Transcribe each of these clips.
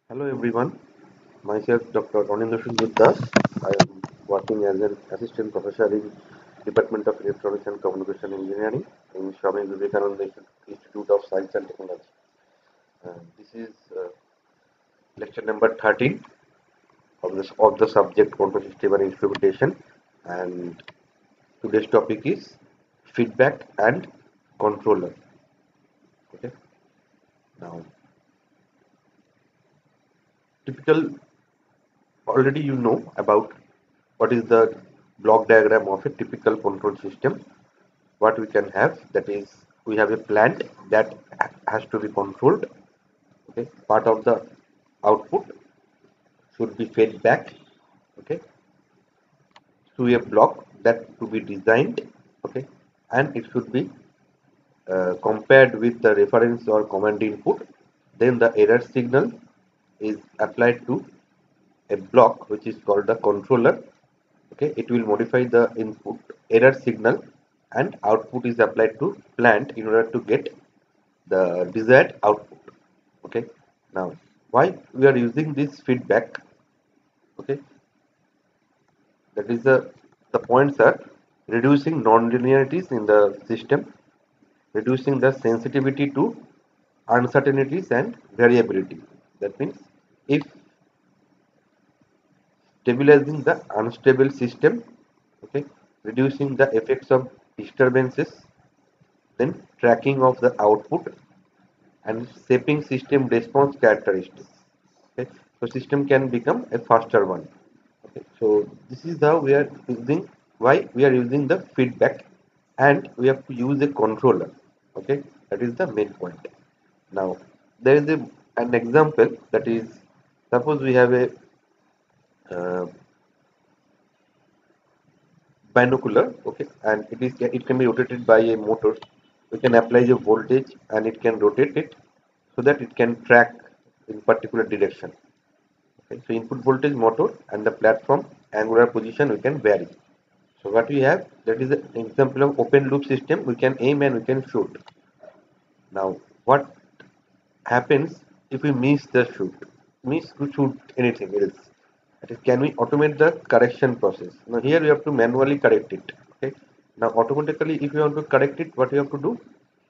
Hello everyone, myself Dr. Anindra Sundar Das. I am working as an assistant professor in Department of Electronics and Communication Engineering in Swami Vivekananda Institute of Science and Technology. This is lecture number 13 of the subject control system and instrumentation, and today's topic is feedback and controller. Okay, now typical already you know about what is the block diagram of a typical control system. What we can have, that is, we have a plant that has to be controlled. Okay, part of the output should be fed back, okay, to a block that to be designed, okay, and it should be compared with the reference or command input. Then the error signal is applied to a block which is called the controller. Okay, it will modify the input error signal, and output is applied to plant in order to get the desired output. Okay, now why we are using this feedback? Okay, that is the points are reducing non-linearities in the system, reducing the sensitivity to uncertainties and variability. That means if stabilizing the unstable system, okay, reducing the effects of disturbances, then tracking of the output and shaping system response characteristics. Okay, so system can become a faster one. Okay, so this is how we are using, why we are using the feedback, and we have to use a controller. Okay, that is the main point. Now there is an example, that is, suppose we have a uh, binocular, okay, and it can be rotated by a motor. We can apply the voltage and it can rotate it so that it can track in particular direction. Okay, so input voltage motor and the platform angular position we can vary. So what we have, that is an example of open loop system. We can aim and we can shoot. Now what happens if we miss the shoot? Miss to shoot anything else? That is, can we automate the correction process? Now here we have to manually correct it. Okay. Now automatically, if you want to correct it, what you have to do?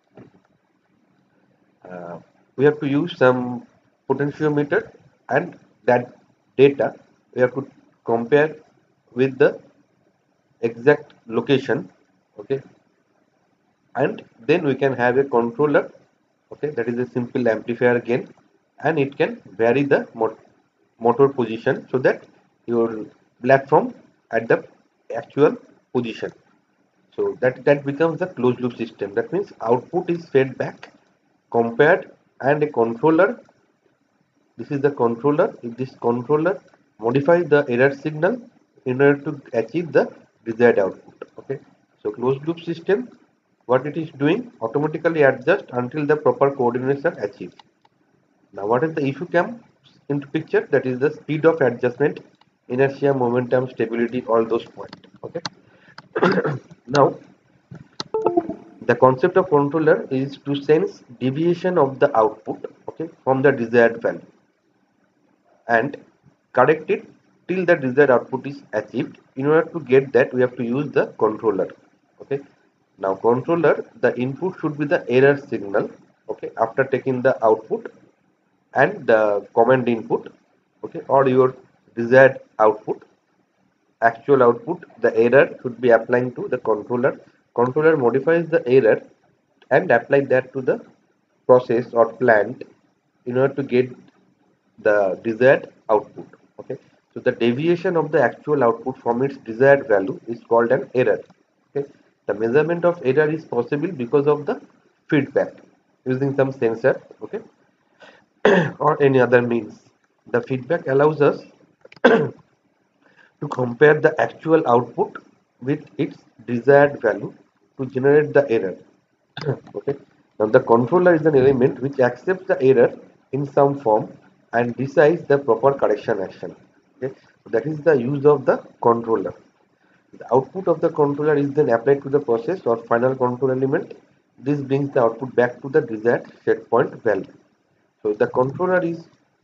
We have to use some potentiometer, and that data we have to compare with the exact location. Okay, and then we can have a controller. Okay, that is a simple amplifier again, and it can vary the motor position so that your platform at the actual position. So that becomes the closed loop system. That means output is fed back, compared, and a controller. This is the controller. If this controller modifies the error signal in order to achieve the desired output. Okay. So closed loop system, what it is doing, automatically adjust until the proper coordinates are achieved. Now what is the issue comes into picture? That is the speed of adjustment, inertia, momentum, stability, all those points. Okay. Now the concept of controller is to sense deviation of the output, okay, from the desired value, and correct it till the desired output is achieved. In order to get that, we have to use the controller. Okay, now controller, the input should be the error signal, okay, after taking the output and the command input, okay, or your desired output, actual output. The error should be applying to the controller modifies the error and apply that to the process or plant in order to get the desired output. Okay, so the deviation of the actual output from its desired value is called an error. Okay, the measurement of error is possible because of the feedback using some sensor, okay, or any other means. The feedback allows us to compare the actual output with its desired value to generate the error. Okay. Now the controller is an element which accepts the error in some form and decides the proper correction action. Okay. That is the use of the controller. The output of the controller is then applied to the process or final control element. This brings the output back to the desired set point value. So the controller is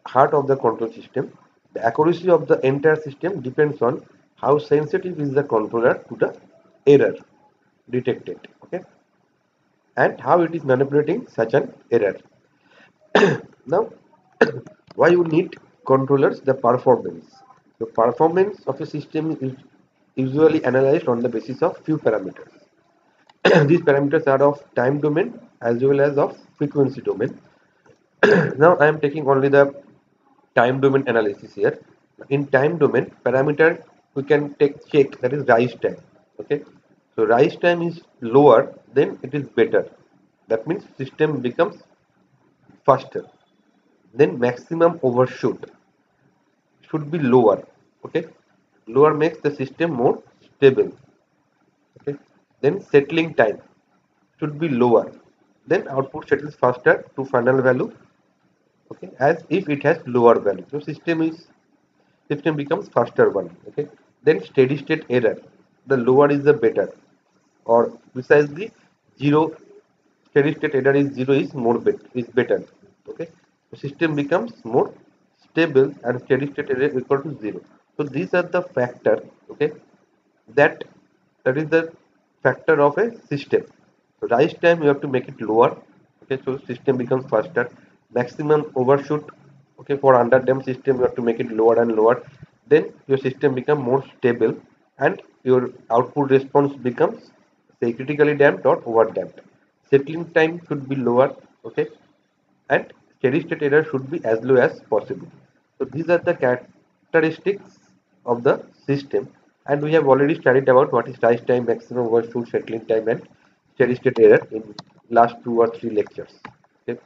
heart of the control system. The accuracy of the entire system depends on how sensitive is the controller to the error detected, okay, and how it is manipulating such an error. Now, why you need controllers? The performance. The performance of a system is usually analyzed on the basis of few parameters. These parameters are of time domain as well as of frequency domain. Now I am taking only the time domain analysis here. In time domain parameter we can take check, that is rise time. Okay, so rise time is lower, then it is better. That means system becomes faster. Then maximum overshoot should be lower. Okay, lower makes the system more stable. Okay, then settling time should be lower. Then output settles faster to final value. Okay, as if it has lower value. So system becomes faster one. Okay, then steady state error. The lower is the better, or precisely zero. Steady state error is zero is more better. Okay, the system becomes more stable and steady state error equal to zero. So these are the factor. Okay, that that is the factor of a system. So rise time you have to make it lower. Okay, so system becomes faster. Maximum overshoot, okay, for under damped system you have to make it lower and lower. Then your system become more stable and your output response becomes say critically damped or over damped. Settling time should be lower, okay, and steady state error should be as low as possible. So these are the characteristics of the system, and we have already studied about what is rise time, maximum overshoot, settling time, and steady state error in last 2 or 3 lectures. Okay.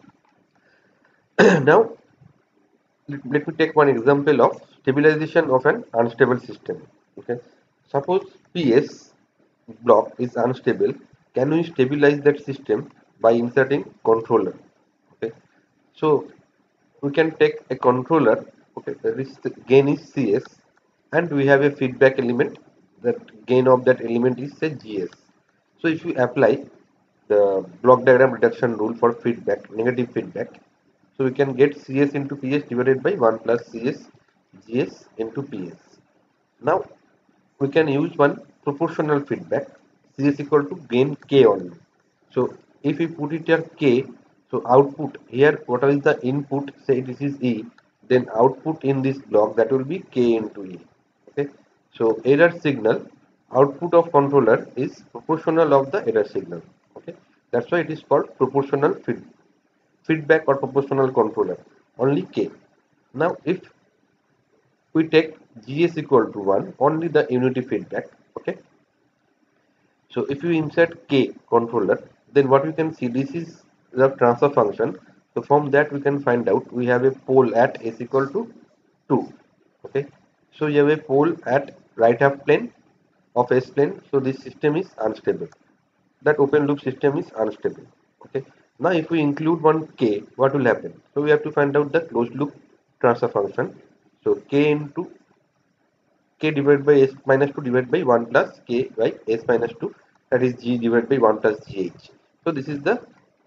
Now let me take one example of stabilization of an unstable system. Okay, suppose PS block is unstable. Can we stabilize that system by inserting controller? Okay, so we can take a controller. Okay, the gain is CS, and we have a feedback element. That gain of that element is say GS. So if we apply the block diagram reduction rule for feedback, negative feedback, so we can get CS into PS divided by 1 plus CS GS into PS. Now we can use one proportional feedback, CS equal to gain K only. So if we put it here K, so output here, what is the input, say this is E, then output in this block, that will be K into E. Okay, so error signal, output of controller is proportional of the error signal. Okay, that's why it is called proportional feedback or proportional controller, only K. Now if we take GS equal to 1, only the unity feedback. Okay, so if you insert K controller, then what we can see, this is the transfer function. So from that we can find out we have a pole at S equal to 2. Okay, so you have a pole at right half plane of S plane. So this system is unstable. That open loop system is unstable. Okay, now if we include one K, what will happen? So we have to find out the closed loop transfer function. So K into K divided by S minus 2 divided by 1 plus K by S minus 2, that is G divided by 1 plus GH. So this is the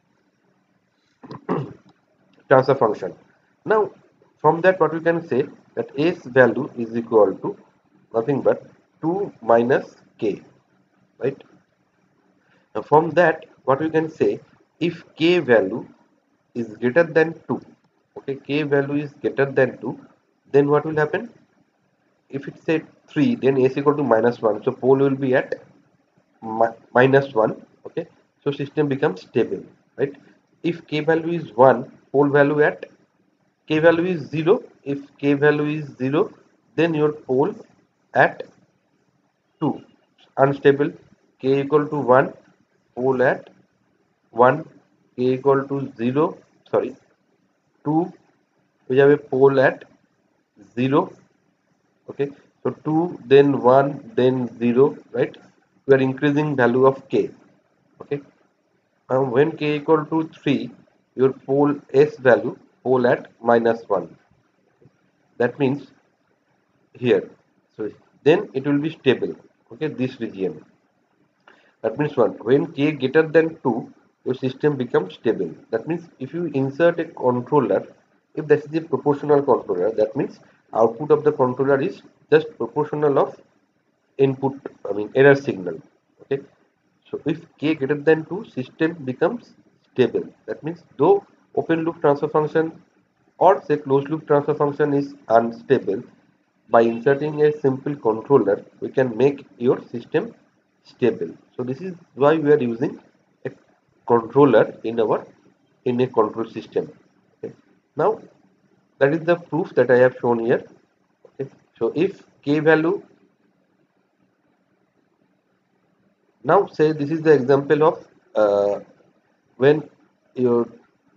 transfer function. Now from that what we can say, that S value is equal to nothing but 2 minus K, right? Now from that what we can say, if K value is greater than 2, okay, K value is greater than 2, then what will happen? If it's say 3, then S equal to minus 1, so pole will be at minus 1. Okay, so system becomes stable, right? If K value is 1, pole value at K value is 0. If K value is 0, then your pole at 2 unstable. K equal to 1, pole at 1. K equal to 0, sorry, 2, we have a pole at 0. Okay, so 2, then 1, then 0, right? We are increasing value of K. Okay, when K equal to 3, your pole S value, pole at minus 1. That means here, so then it will be stable. Okay, this region, that means what, when K greater than 2, your system becomes stable. That means if you insert a controller If that is a proportional controller, that means output of the controller is just proportional of input, I mean error signal. Okay, so if k greater than 2, system becomes stable. That means though open loop transfer function or say closed loop transfer function is unstable, by inserting a simple controller we can make your system stable. So this is why we are using a controller in a control system. Okay. Now that is the proof that I have shown here. Okay. So if k value, now say this is the example of when your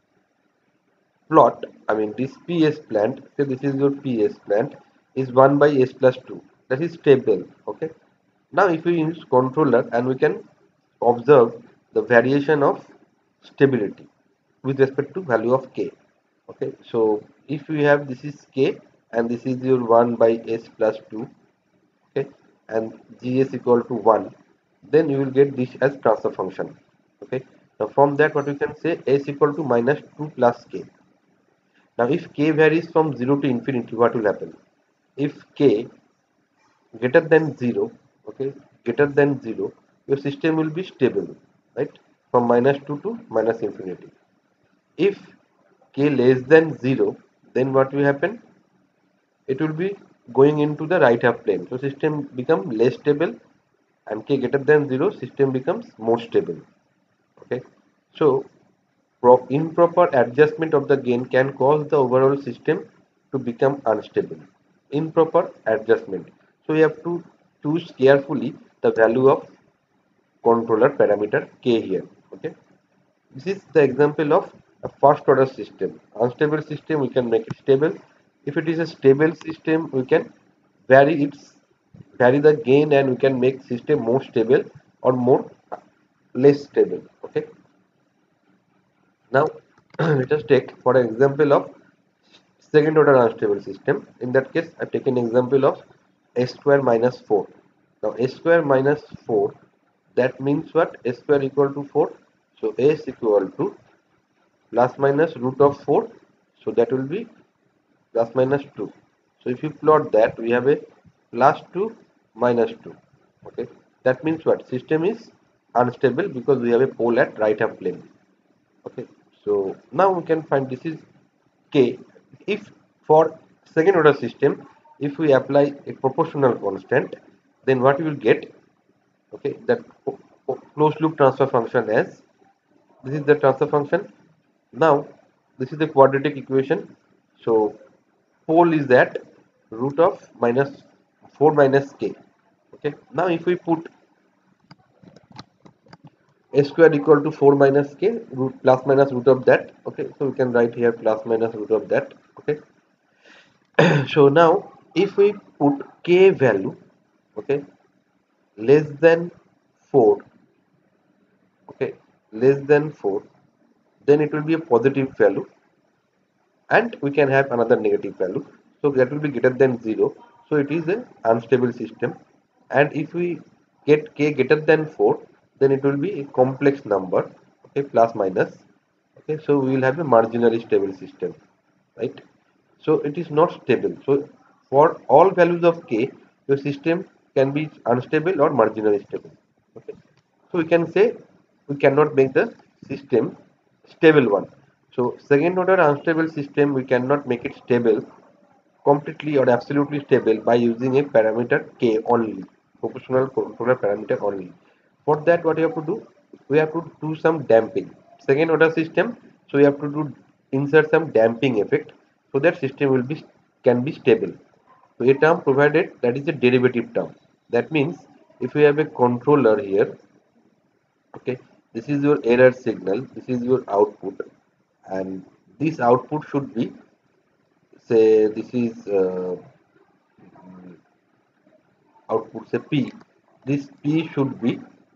plot, I mean this PS plant, say this is your PS plant is 1 by s plus 2, that is stable. Okay. Now if we use controller and we can observe the variation of stability with respect to value of k. Okay, so if we have this is k and this is your 1 by s plus 2, okay, and gs equal to 1, then you will get this as transfer function. Okay, now from that what we can say, s equal to minus 2 plus k. Now if k varies from 0 to infinity, what will happen? If k greater than 0, okay, greater than 0, your system will be stable, right, from minus 2 to minus infinity. If k less than 0, then what will happen? It will be going into the right half plane, so system become less stable, and k greater than 0, system becomes more stable. Okay, so improper adjustment of the gain can cause the overall system to become unstable. Improper adjustment, so we have to choose carefully the value of controller parameter k here. Okay, this is the example of a first order system. Unstable system we can make it stable. If it is a stable system, we can vary the gain and we can make system more stable or more less stable. Okay, now let us take for an example of second order unstable system. In that case I take an example of s square minus 4. Now s square minus 4, that means what? S square equal to 4, so s equal to plus minus root of 4, so that will be plus minus 2. So if you plot that, we have a plus 2 minus 2. Okay, that means what? System is unstable because we have a pole at right half plane. Okay, so now we can find this is k. If for second order system, if we apply a proportional constant, then what we will get? Okay, that closed loop transfer function as this is the transfer function. Now this is the quadratic equation, so pole is at root of minus 4 minus k. Okay, now if we put a square equal to 4 minus k, root plus minus root of that. Okay, so we can write here plus minus root of that. Okay, so now if we put k value, okay, less than 4, okay, less than 4, then it will be a positive value, and we can have another negative value, so that will be greater than 0, so it is an unstable system. And if we get k greater than 4, then it will be a complex number, okay, plus minus. Okay, so we will have a marginally stable system, right? So it is not stable. So for all values of k, your system can be unstable or marginally stable. Okay, so we can say we cannot make the system stable one. So second order unstable system, we cannot make it stable completely or absolutely stable by using a parameter k only, proportional controller parameter only. For that what you have to do? We have to do some damping. Second order system, so we have to do insert some damping effect so that system will be can be stable. So a term provided, that is a derivative term. That means if we have a controller here, okay, this is your error signal, this is your output, and this output should be, say this is output, say p, this p should be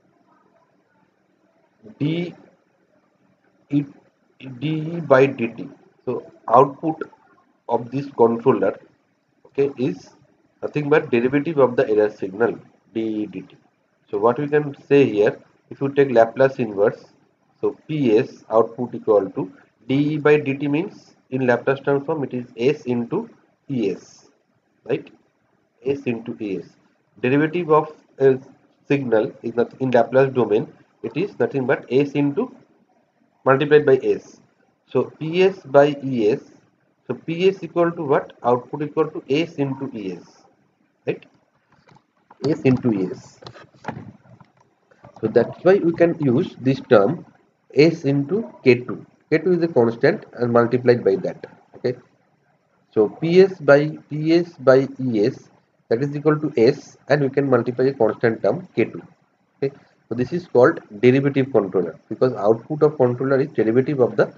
d e d by dt. So output of this controller, okay, is nothing but derivative of the error signal d dt. So what we can say here, if you take Laplace inverse, so ps output equal to d by dt means in Laplace transform it is S into Es, right? S into Es. Derivative of a signal is not in Laplace domain, it is nothing but S into multiplied by S. So PS by ES. So PS equal to what? Output equal to S into ES, right? S into ES. So that's why we can use this term S into K2. K2 is a constant and multiplied by that. Okay. So PS by ES, that is equal to S, and we can multiply a constant term K2. Okay. So this is called derivative controller, because output of controller is derivative of the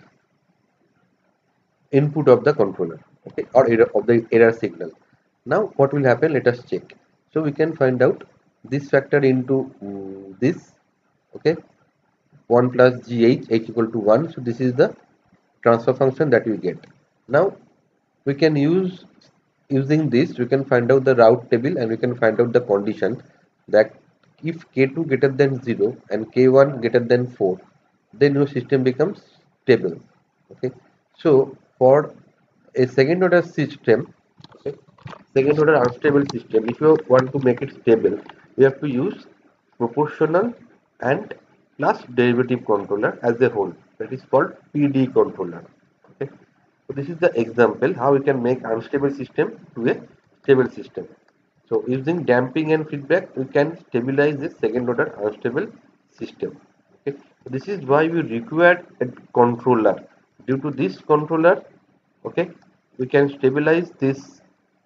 input of the controller, okay, or error of the error signal. Now what will happen, let us check. So we can find out this factor into this, okay, 1 plus gh h equal to 1. So this is the transfer function that we get. Now we can using this we can find out the route table, and we can find out the condition that if k2 greater than 0 and k1 greater than 4, then your system becomes stable. Okay, so for a second order system, okay, second order unstable system, if you want to make it stable, you have to use proportional and plus derivative controller as a whole, that is called PD controller. Okay, so this is the example how we can make unstable system to a stable system. So using damping and feedback, we can stabilize this second order unstable system. Okay, so this is why we require a controller. Due to this controller, okay, we can stabilize this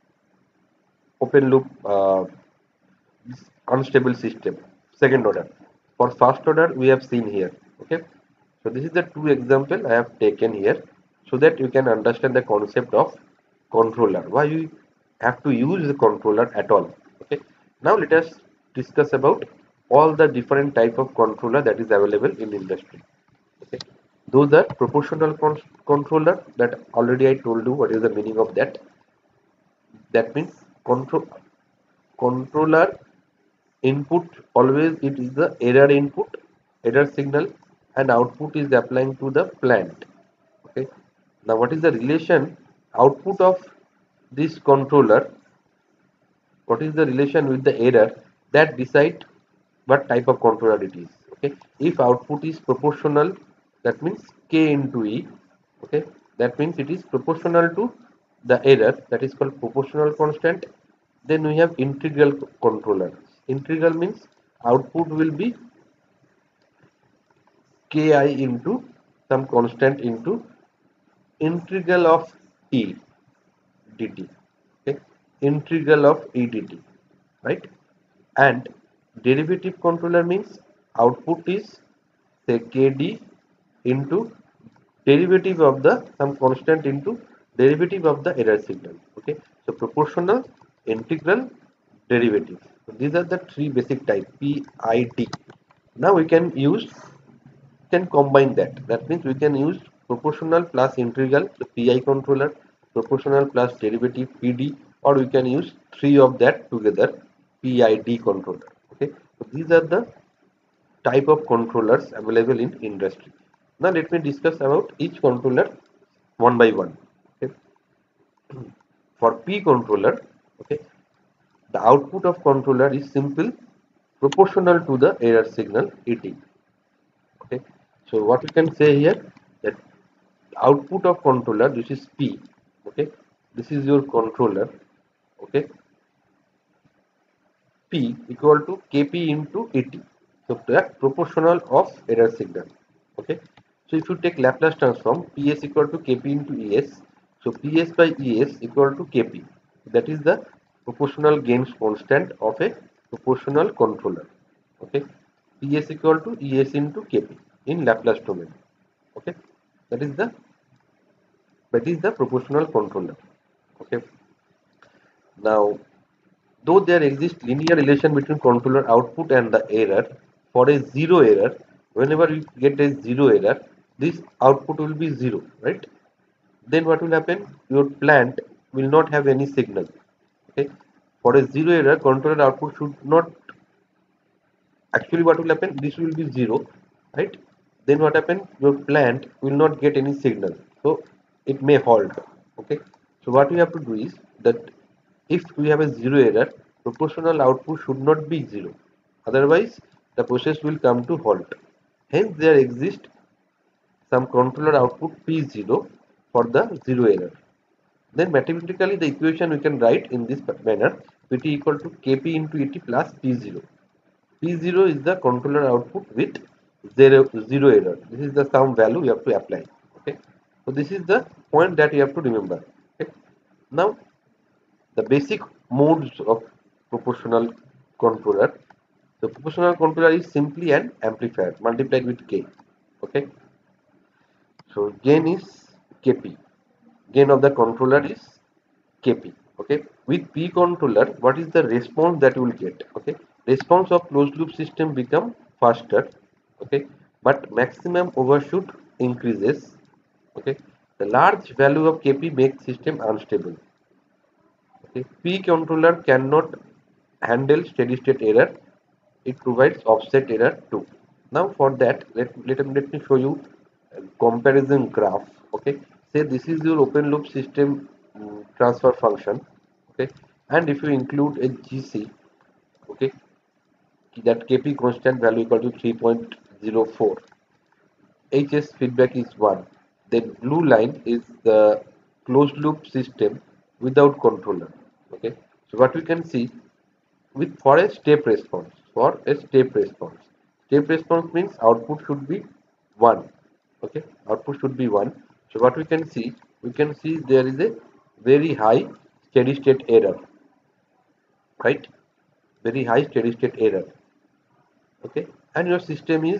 open loop unstable system second order. For first order we have seen here. Okay, so this is the two example I have taken here, so that you can understand the concept of controller, why you have to use the controller at all. Okay, now let us discuss about all the different type of controller that is available in industry. Okay, those are proportional controller, that already I told you what is the meaning of that. That means controller input, always it is the error input, error signal, and output is applying to the plant. Okay, now what is the relation output of this controller, what is the relation with the error, that decide what type of controller it is. Okay, if output is proportional, that means k into e. Okay, that means it is proportional to the error, that is called proportional constant. Then we have integral controller. Integral means output will be ki into some constant into integral of e dt. Okay, integral of e dt, right? And derivative controller means output is say kd into derivative of the some constant into derivative of the error signal. Okay, so proportional, integral, derivative. So these are the three basic type PID. Now we can combine that. That means we can use proportional plus integral, the PI controller, proportional plus derivative PD, or we can use three of that together, PID controller. Okay, so these are the type of controllers available in industry. Now let me discuss about each controller one by one. Okay, for P controller, okay, the output of controller is simple, proportional to the error signal ET. Okay, so what we can say here, that output of controller, this is P. Okay, this is your controller. Okay, P equal to Kp into Et. So that proportional of error signal. Okay, so if you take Laplace transform, Ps equal to Kp into Es. So Ps by Es equal to Kp. That is the proportional gains constant of a proportional controller. Okay, Ps equal to Es into Kp in Laplace domain. Okay, that is the proportional controller. Okay, now though there exists linear relation between controller output and the error, for a zero error, whenever you get a zero error, this output will be zero, right? Then what will happen? Your plant will not have any signal. Okay, for a zero error, controller output should not. Actually, what will happen? This will be zero, right? Then what happen? Your plant will not get any signal. So it may halt. Okay, so what we have to do is that if we have a zero error, proportional output should not be zero, otherwise the process will come to halt. Hence there exists some controller output P0 for the zero error. Then mathematically the equation we can write in this manner: Pt equal to Kp into Et plus P0. P0 is the controller output with zero error. This is the some value you have to apply. Okay, so this is the point that you have to remember. Okay, now the basic modes of proportional controller. The proportional controller is simply an amplifier multiplied with K. Okay, so gain is Kp. Gain of the controller is Kp. Okay, with P controller, what is the response that you will get? Okay, response of closed loop system become faster. Okay, but maximum overshoot increases. Okay, the large value of Kp makes system unstable. Okay, P controller cannot handle steady state error. It provides offset error too. Now for that, let me show you a comparison graph. Okay, say this is your open loop system transfer function. Okay, and if you include a GC, okay, that Kp constant value equal to 3.04, HS feedback is 1. Then blue line is the closed loop system without controller. Okay, so what we can see with for a step response, step response means output should be 1. Okay, output should be 1. So what we can see there is a very high steady state error, right? Very high steady state error. Okay, and your system is,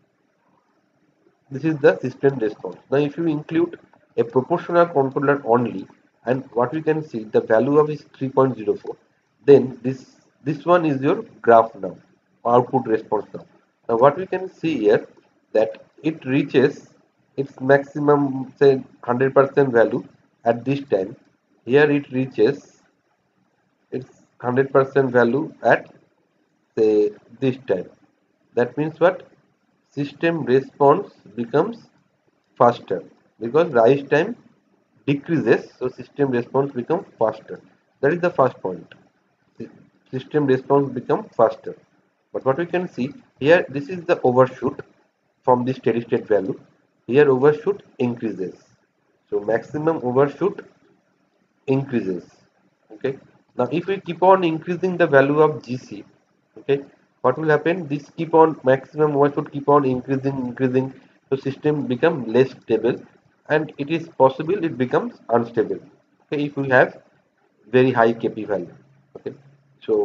this is the system response. Now if you include a proportional controller only, and what we can see the value of is 3.04, then this one is your graph now, output response now. Now what we can see here, that it reaches its maximum say 100% value at this time. Here it reaches its 100% value at say this time. That means what? System response becomes faster because rise time decreases, so system response becomes faster. That is the first point. System response become faster. But what we can see here, this is the overshoot from the steady state value. Here overshoot increases. So maximum overshoot increases. Okay, now if we keep on increasing the value of GC, okay, what will happen? This keep on maximum overshoot keep on increasing, so system become less stable, and it is possible it becomes unstable. Okay, if we have very high Kp value. Okay, so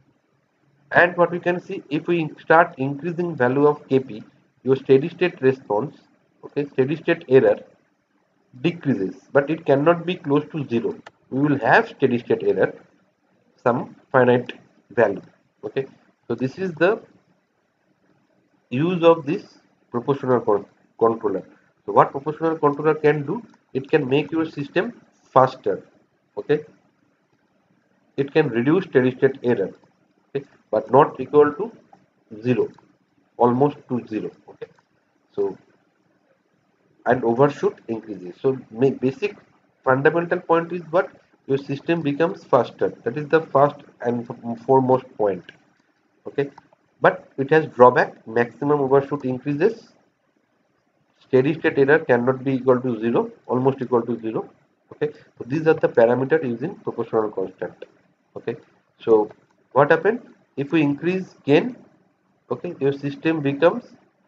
and what we can see, if we start increasing value of Kp, your steady state response, okay, steady state error decreases, but it cannot be close to zero. We will have steady state error, some finite value. Okay, so this is the use of this proportional controller. So what proportional controller can do, it can make your system faster. Okay, it can reduce steady state error, okay, but not equal to zero, almost to zero. Okay, so and overshoot increases. So basic fundamental point is what, your system becomes faster. That is the first and foremost point. Okay, but it has drawback: maximum overshoot increases, steady state error cannot be equal to zero, almost equal to zero. Okay, so these are the parameters using proportional constant. Okay, so what happens if we increase gain? Okay, your system becomes,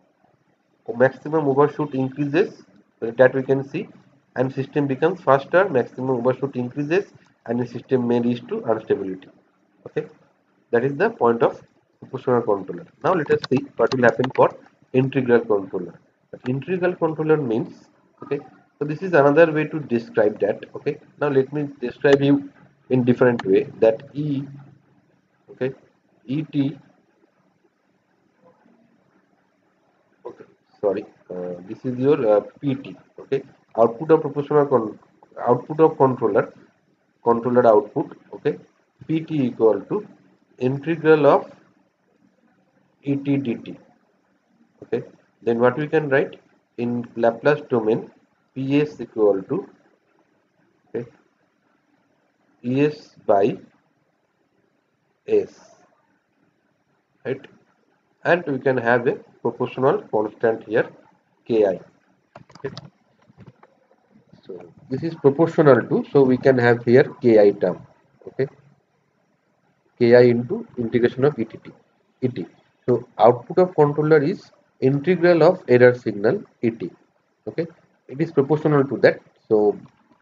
maximum overshoot increases, that we can see, and system becomes faster, maximum overshoot increases, and the system may reach to instability. Okay, that is the point of proportional controller. Now let us see what will happen for integral controller. Integral controller means, okay, so this is another way to describe that. Okay, now let me describe you in different way, that okay, et, okay, sorry, this is your pt. Okay, output of output of controller output. Okay, pt equal to integral of et dt. Okay, then what we can write in Laplace domain, PS equal to, okay, ES by S, right? And we can have a proportional constant here, Ki. Okay. So this is proportional to, so we can have here Ki term. Okay, Ki into integration of Et. So output of controller is integral of error signal Et. Okay, it is proportional to that. So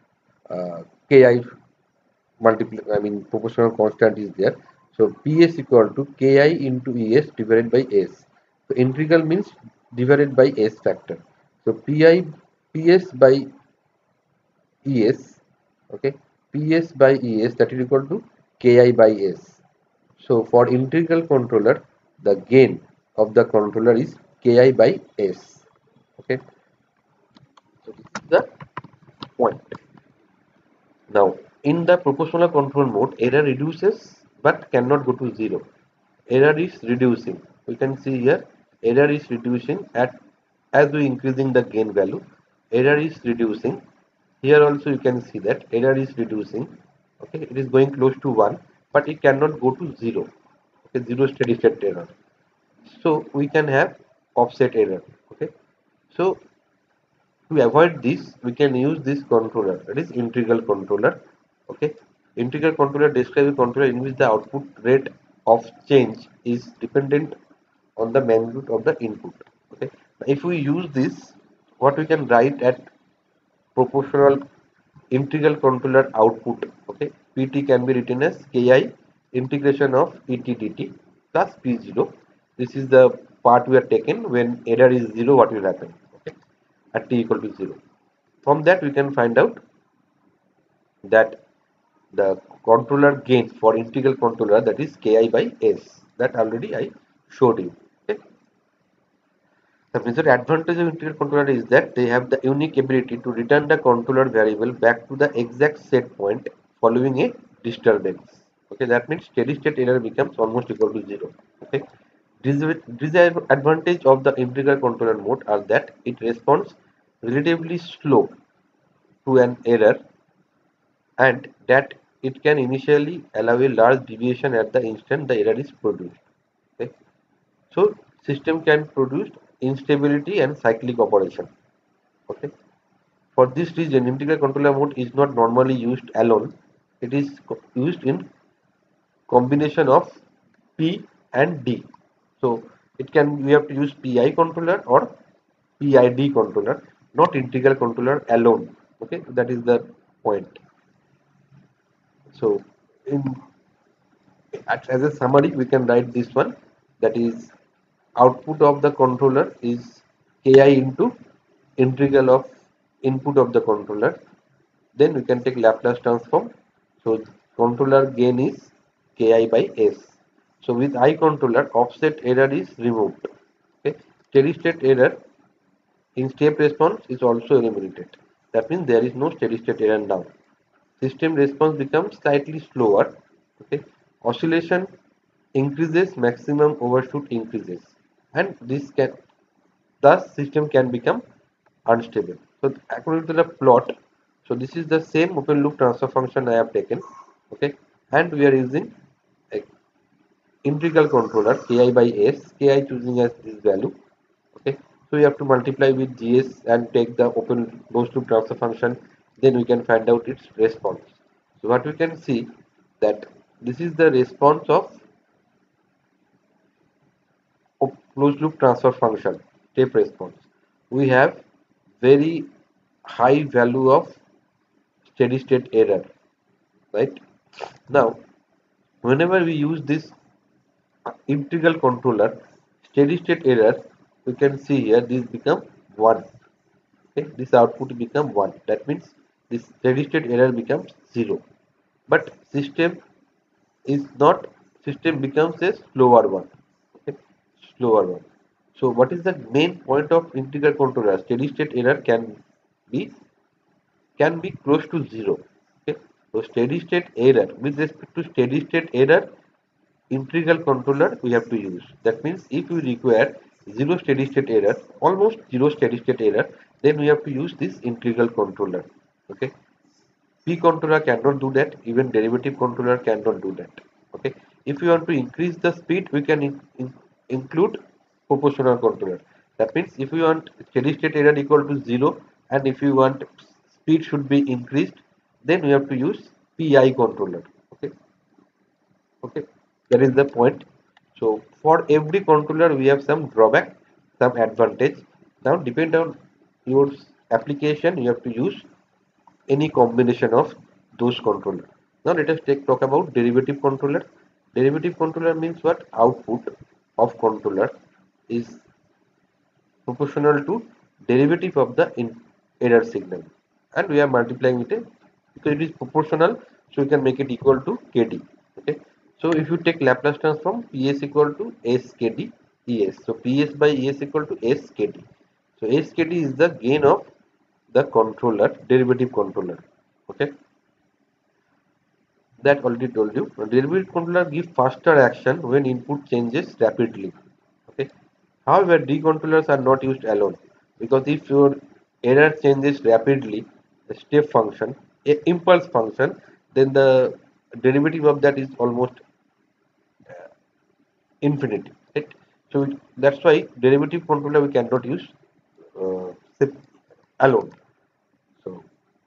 Ki multiply, I mean proportional constant is there. So PS equal to Ki into Es divided by S. So integral means divided by S factor. So PS by ES, okay, PS by ES, that is equal to Ki by S. So for integral controller, the gain of the controller is Ki by S. Okay, so this is the point. Now, in the proportional control mode, error reduces but cannot go to zero. Error is reducing. We can see here error is reducing at as we increasing the gain value. Error is reducing. Here also you can see that error is reducing. Okay, it is going close to 1, but it cannot go to 0. Okay, 0 steady state error. So we can have offset error. Okay, so to avoid this, we can use this controller, that is integral controller. Okay, integral controller describes a controller in which the output rate of change is dependent on the magnitude of the input. Okay, if we use this, what we can write at proportional integral controller output. Okay, PT can be written as Ki integration of Et dt plus P0. This is the part we are taken when error is 0, what will happen, okay, at t equal to 0. From that we can find out that the controller gains for integral controller, that is Ki by S, that already I showed you. Okay. The major advantage of integral controller is that they have the unique ability to return the controller variable back to the exact set point following a disturbance. Okay, that means steady state error becomes almost equal to 0. Okay. Disadvantage of the integral controller mode are that it responds relatively slow to an error, and that it can initially allow a large deviation at the instant the error is produced. Okay. So system can produce instability and cyclic operation. Okay. For this reason, integral controller mode is not normally used alone. It is used in combination of P and D. So it can, we have to use PI controller or PID controller, not integral controller alone. Okay, that is the point. So in as a summary, we can write this one, that is output of the controller is Ki into integral of input of the controller. Then we can take Laplace transform. So controller gain is Ki by S. So with I controller, offset error is removed. Okay. Steady state error in step response is also eliminated. That means there is no steady state error now. System response becomes slightly slower. Okay. Oscillation increases, maximum overshoot increases, and this can, thus system can become unstable. So according to the plot, so this is the same open loop transfer function I have taken. Okay, and we are using a integral controller Ki by S, Ki choosing as this value. Okay, so we have to multiply with GS and take the open closed loop transfer function, then we can find out its response. So what we can see, that this is the response of closed loop transfer function, step response. We have very high value of steady state error, right? Now whenever we use this integral controller, steady state error, we can see here this become 1. Okay, this output become 1, that means this steady state error becomes 0, but system is not, system becomes a slower one. Okay, slower one. So what is the main point of integral controller? Steady state error be be close to 0. Okay, so steady state error, with respect to steady state error, integral controller we have to use. That means if we require zero steady state error, almost zero steady state error, then we have to use this integral controller. Okay, P controller cannot do that, even derivative controller cannot do that. Okay, if you want to increase the speed, we can include proportional controller. That means if you want steady state error equal to 0 and if you want speed should be increased, then we have to use PI controller. Okay, okay, that is the point. So for every controller we have some drawback, some advantage. Now depend on your application, you have to use any combination of those controller. Now let us talk about derivative controller. Derivative controller means what? Output of controller is proportional to derivative of the error signal, and we are multiplying it because it is proportional, so we can make it equal to kd. Okay, so if you take Laplace transform, ps equal to skd es, so ps by es equal to skd. So skd is the gain of the controller, derivative controller. Okay, that already told you. Derivative controller give faster action when input changes rapidly. Okay. However, decontrollers are not used alone, because if your error changes rapidly, a step function, a impulse function, then the derivative of that is almost infinity. Right? So that's why derivative controller we cannot use uh, alone. So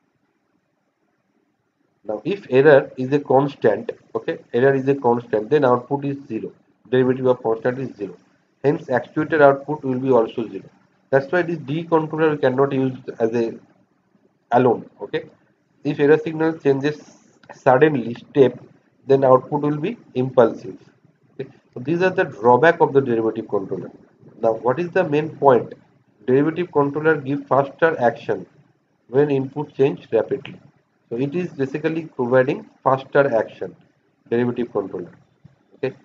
now, if error is a constant, okay, error is a constant, then output is zero. Derivative of constant is zero. Hence, actuator output will be also zero. That's why this D controller we cannot use as a alone. Okay, if error signal changes suddenly step, then output will be impulsive. Okay? So these are the drawback of the derivative controller. Now, what is the main point? Derivative controller give faster action when input change rapidly. So it is basically providing faster action, derivative controller. Okay.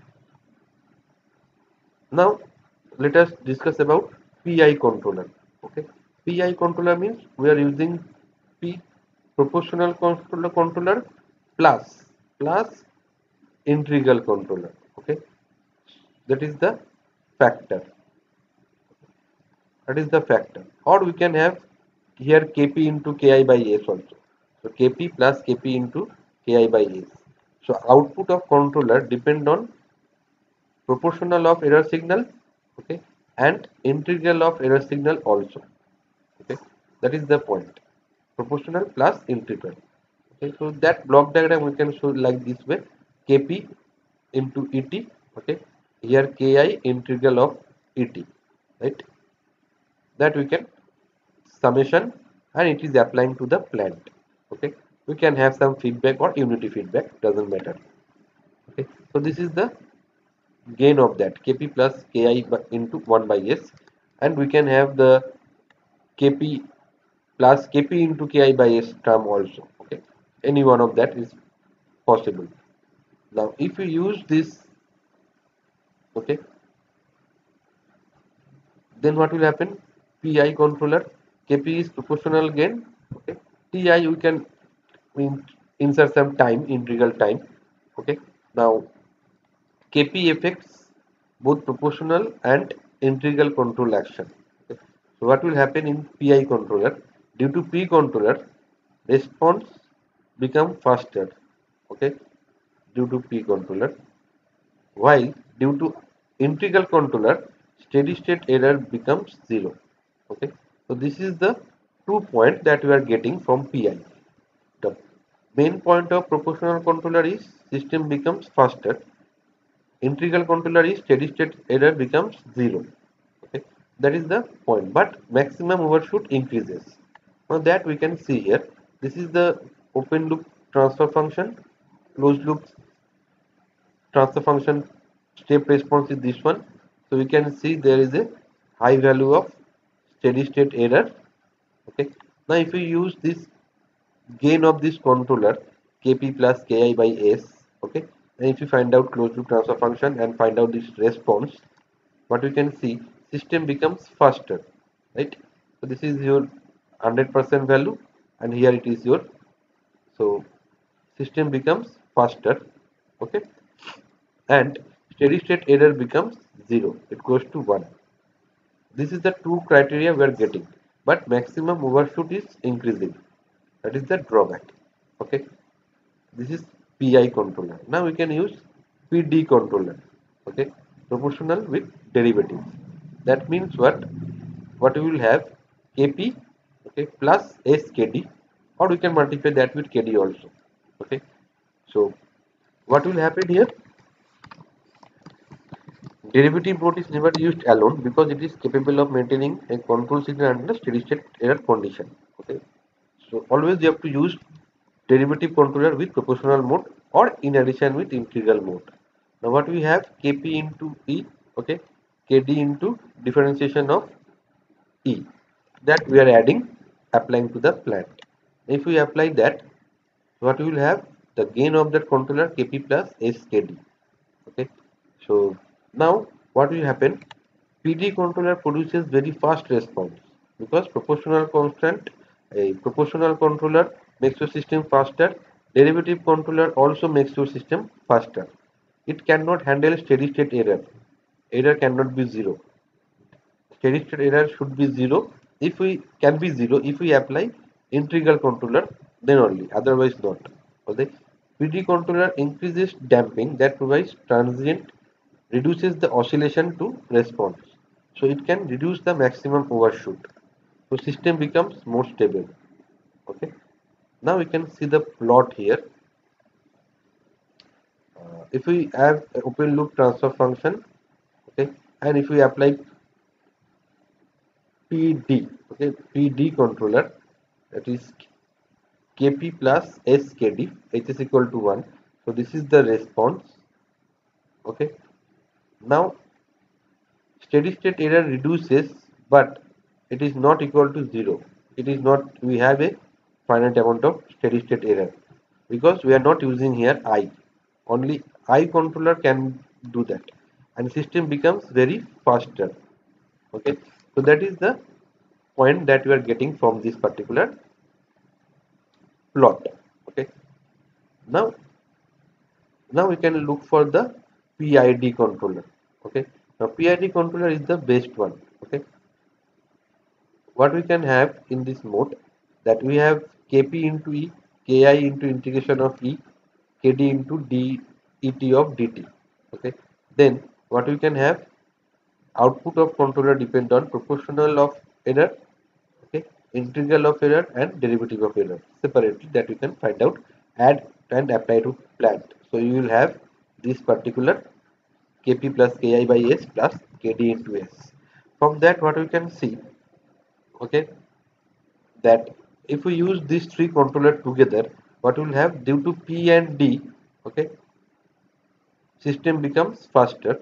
Now let us discuss about PI controller. Okay. PI controller means we are using P proportional controller plus integral controller. Okay. That is the factor. That is the factor. Or we can have here Kp into Ki by S also. So Kp plus Kp into Ki by S. So output of controller depend on proportional of error signal, okay, and integral of error signal also. Okay, that is the point. Proportional plus integral. Okay, so that block diagram we can show like this way: Kp into Et. Okay, here Ki integral of Et. Right, that we can summation, and it is applying to the plant. Okay, we can have some feedback or unity feedback, doesn't matter. Okay, so this is the gain of that Kp plus Ki into 1 by S, and we can have the Kp plus Kp into Ki by S term also. Okay, any one of that is possible. Now if we use this, okay, then what will happen? Pi controller, Kp is proportional gain. Okay, Ti we can insert some time, integral time. Okay, now Kp affects both proportional and integral control action. Okay. So what will happen in Pi controller? Due to P controller, response become faster. Okay, due to P controller, while due to integral controller, steady state error becomes zero. Okay, so this is the 2 point that we are getting from Pi. The main point of proportional controller is system becomes faster. Integral controller is steady state error becomes zero. Okay, that is the point, but maximum overshoot increases. Now that we can see here, this is the open loop transfer function, closed loop transfer function step response is this one. So we can see there is a high value of steady state error. Okay, now if we use this gain of this controller Kp plus Ki by S, okay, and if you find out closed loop transfer function and find out this response, what we can see, system becomes faster, right? So this is your 100% value, and here it is your, so system becomes faster. Okay, and steady state error becomes 0, it goes to 1. This is the two criteria we are getting. but maximum overshoot is increasing. That is the drawback. Okay, this is PI controller. Now we can use PD controller. Okay, proportional with derivative. That means what? What we will have KP, okay, plus SKD, or we can multiply that with KD also. Okay, so what will happen here? Derivative mode is never used alone because it is capable of maintaining a control signal under steady state error condition. Okay, so always you have to use derivative controller with proportional mode or in addition with integral mode. Now what we have Kp into E, okay, Kd into differentiation of E, that we are adding, applying to the plant. If we apply that, what we will have, the gain of that controller Kp plus Skd. Okay, so now what will happen, PD controller produces very fast response because proportional constant, a proportional controller makes your system faster. Derivative controller also makes your system faster. It cannot handle steady state error. Error cannot be zero. Steady state error should be zero. If we can be zero if we apply integral controller, then only, otherwise not. Okay, PD controller increases damping that provides transient, reduces the oscillation to response, so it can reduce the maximum overshoot, so system becomes more stable. Okay, now we can see the plot here. If we have an open loop transfer function, okay, and if we apply PD, okay, PD controller, that is Kp plus Skd, H is equal to 1. So this is the response. Okay. Now steady state error reduces, but it is not equal to 0. It is not, we have a finite amount of steady state error because we are not using here I. Only I controller can do that, and system becomes very faster. Okay. So that is the point that we are getting from this particular plot. Okay. Now we can look for the PID controller. Okay, now PID controller is the best one. Okay, what we can have in this mode, that we have Kp into E, Ki into integration of E, Kd into det of dt. Okay, then what we can have, output of controller depend on proportional of error, okay, integral of error and derivative of error separately, that we can find out, add and apply to plant. So you will have this particular Kp plus Ki by S plus Kd into S. From that what we can see, okay, that if we use these three controller together, what we will have, due to P and D, okay, system becomes faster.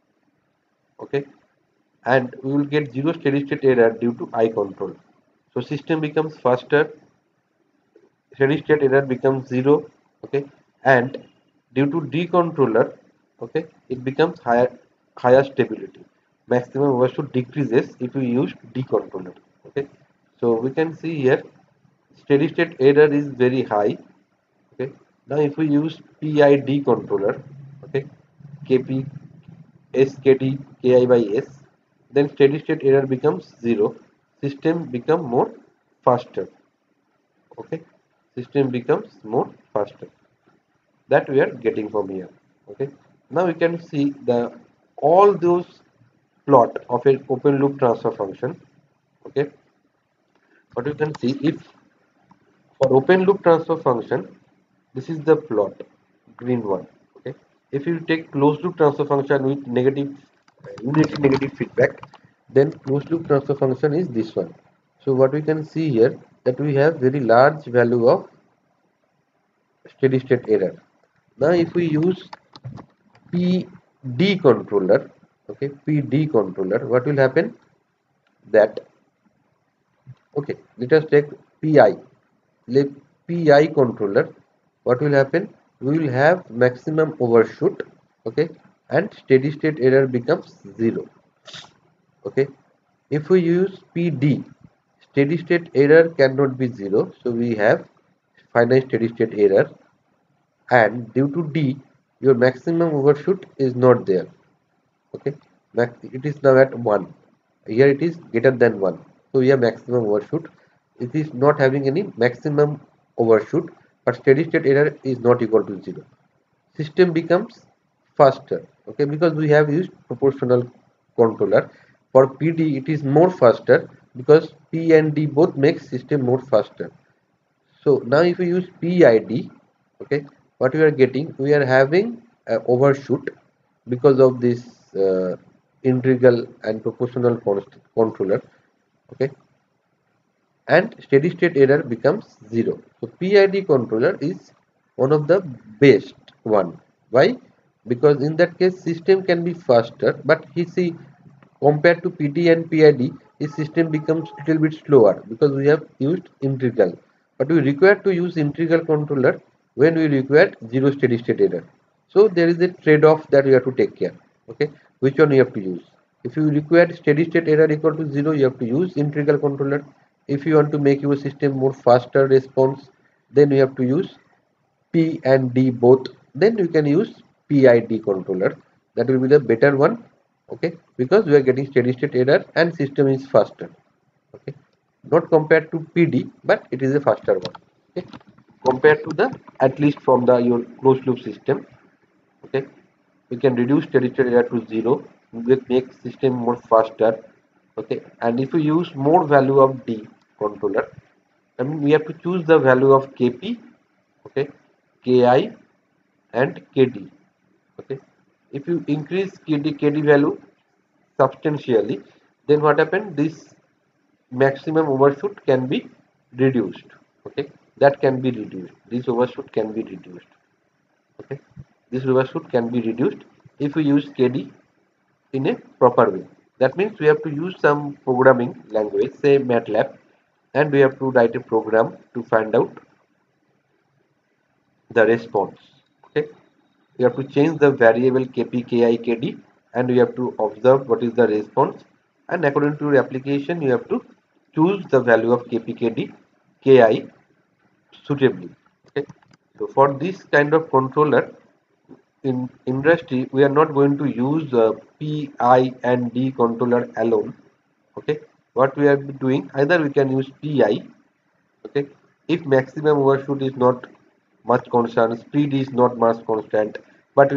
Okay, and we will get zero steady state error due to I control. So system becomes faster, steady state error becomes zero. Okay, and due to D controller, okay, it becomes higher stability. Maximum overshoot decreases if we use D controller. Okay, so we can see here steady state error is very high. Okay, now if we use PID controller, okay, KP SKD KI by S, then steady state error becomes zero. System become more faster. Okay, system becomes more faster. That we are getting from here. Okay, now we can see the all those plot of an open loop transfer function. Okay, what you can see, if for open loop transfer function, this is the plot, green one. Okay, if you take closed loop transfer function with negative unity negative feedback, then closed loop transfer function is this one. So what we can see here, that we have very large value of steady state error. Now if we use PD controller, okay, PD controller, what will happen, that, okay, let us take PI. Let PI controller, what will happen, we will have maximum overshoot, okay, and steady state error becomes zero. Okay, if we use PD, steady state error cannot be zero, so we have finite steady state error, and due to D, your maximum overshoot is not there. Okay, it is now at 1. Here it is greater than 1. So we have maximum overshoot. It is not having any maximum overshoot, but steady state error is not equal to 0. System becomes faster, okay, because we have used proportional controller. For PD it is more faster because P and D both make system more faster. So now if we use PID, okay, what we are getting, we are having overshoot because of this integral and proportional controller, okay, and steady state error becomes 0. So PID controller is one of the best one. Why? Because in that case system can be faster, but he see, compared to PD and PID, his system becomes little bit slower because we have used integral. But we require to use integral controller when we require zero steady state error. So there is a trade-off that we have to take care. Okay, which one you have to use? If you require steady state error equal to 0, you have to use integral controller. If you want to make your system more faster response, then you have to use P and D both. Then you can use PID controller. That will be the better one. Okay, because we are getting steady state error and system is faster. Okay, not compared to PD, but it is a faster one. Okay, compared to the, at least from the your closed loop system. Okay, we can reduce steady state error to 0, will make system more faster. Okay, and if we use more value of D controller, then we have to choose the value of KP, okay, KI and KD. Okay, if you increase KD value substantially, then what happened, this maximum overshoot can be reduced. Okay, that can be reduced, this overshoot can be reduced. Okay, this overshoot can be reduced if we use KD in a proper way. That means we have to use some programming language, say MATLAB, and we have to write a program to find out the response. Okay, we have to change the variable kp, ki, kd, and we have to observe what is the response, and according to your application you have to choose the value of kp, kd, ki suitably. Okay, so for this kind of controller in industry we are not going to use pi and d controller alone. Okay, what we are doing, either we can use pi, okay, if maximum overshoot is not much constant, speed is not much constant, but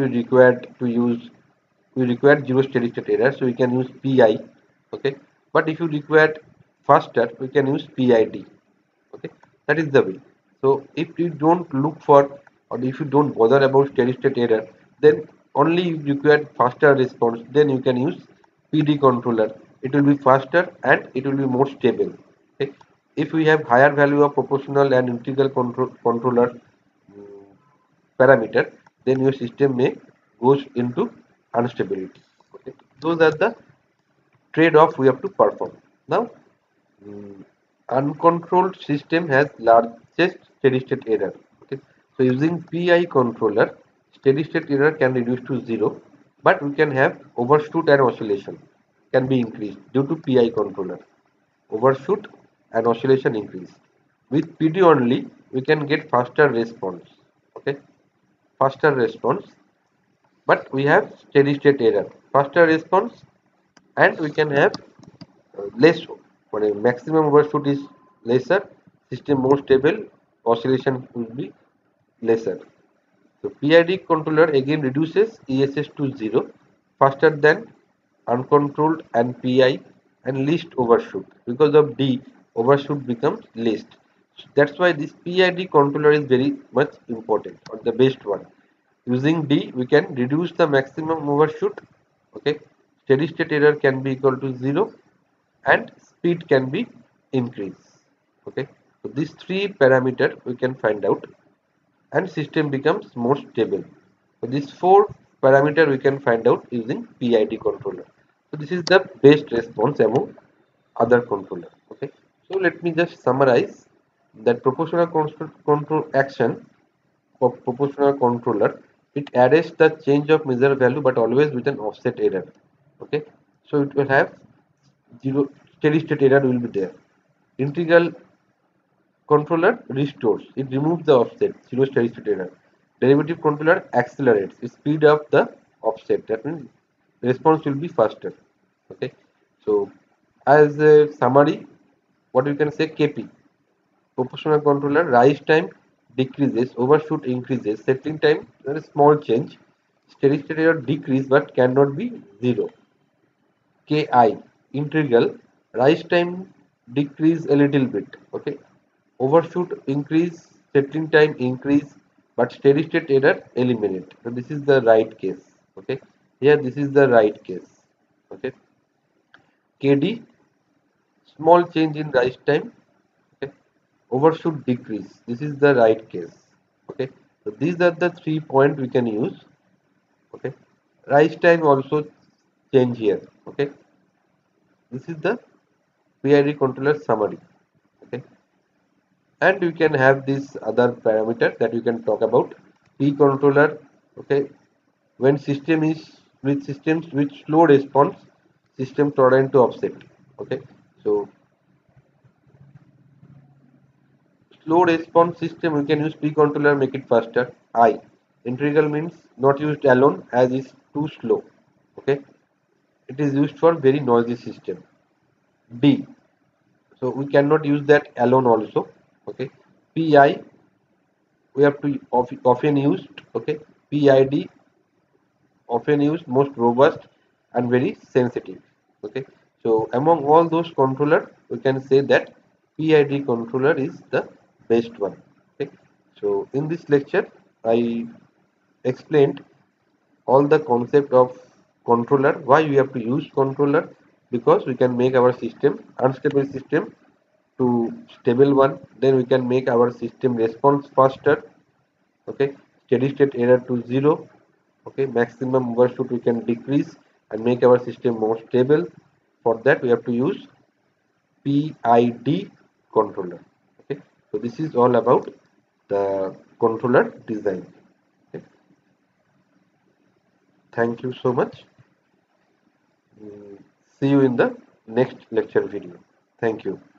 we require zero steady state error, so we can use pi. Okay, but if you require faster, we can use PID. Okay, that is the way. So if you don't look for, or if you don't bother about steady state error, then only you require faster response, then you can use PD controller. It will be faster and it will be more stable. Okay, if we have higher value of proportional and integral controller parameter, then your system may goes into instability. Okay, those are the trade-off we have to perform. Now, uncontrolled system has largest steady state error. Okay, so using PI controller, steady state error can reduce to 0, but we can have overshoot and oscillation can be increased due to PI controller. Overshoot and oscillation increase. With PD only, we can get faster response. Okay, faster response, but we have steady state error, faster response, and we can have less, maximum overshoot is lesser, system more stable, oscillation will be lesser. So PID controller again reduces ESS to 0, faster than uncontrolled and PI, and least overshoot. Because of D, overshoot becomes least. That's why this PID controller is very much important, or the best one. Using D, we can reduce the maximum overshoot. Okay, steady state error can be equal to 0, and speed can be increased. Okay, so these three parameters we can find out, and system becomes more stable. So these four parameter we can find out using PID controller. So this is the best response among other controller. Okay, so let me just summarize that proportional control action for proportional controller, it arrests the change of measure value but always with an offset error. Okay, so it will have zero steady state error will be there. Integral controller restores, it removes the offset, zero steady state error. Derivative controller accelerates, it speed up the offset, that means the response will be faster. Okay, so as a summary, what we can say, KP. Proportional controller, rise time decreases, overshoot increases, settling time there is small change, steady state error decrease but cannot be zero. KI, integral, rise time decrease a little bit, okay, overshoot increase, settling time increase, but steady state error eliminate. So this is the right case, okay. Here this is the right case, okay. KD, small change in rise time, okay, overshoot decrease. This is the right case, okay. So these are the 3 points we can use, okay. Rise time also change here, okay. This is the PID controller summary, okay. And you can have this other parameter that you can talk about, P controller, okay. When system is with systems with slow response, system tolerant to offset, okay. So slow response system, we can use P controller, make it faster. I, integral means not used alone as is too slow, okay. It is used for very noisy system. D, so we cannot use that alone also, okay. PI, we have to often used, okay. PID, often used, most robust and very sensitive, okay. So among all those controller, we can say that PID controller is the best one, okay. So in this lecture I explained all the concept of controller, why we have to use controller, because we can make our system unstable system to stable one, then we can make our system response faster, okay, steady state error to zero, okay, maximum overshoot we can decrease and make our system more stable. For that we have to use PID controller, okay. So this is all about the controller design, okay. Thank you so much. See you in the next lecture video. Thank you.